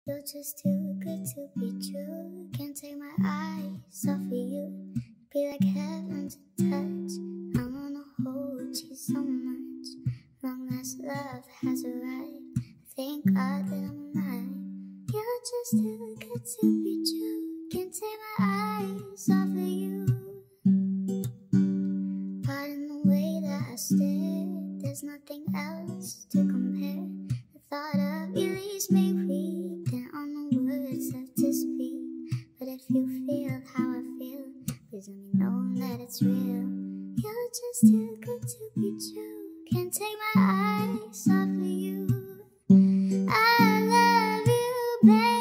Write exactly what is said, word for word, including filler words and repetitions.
You're just too good to be true. Can't take my eyes off of you. Be like heaven to touch. I wanna hold you so much. Long last love has arrived. Thank God that I'm alive. You're just too good to be true. Can't take my eyes off of you. Pardon the way that I stare. There's nothing else to compare. The thought of you leaves me weak. There are no words left to speak. But if you feel how I feel, please let me know that it's real. You're just too good to be true. Can't take my eyes off of you. I love you, baby.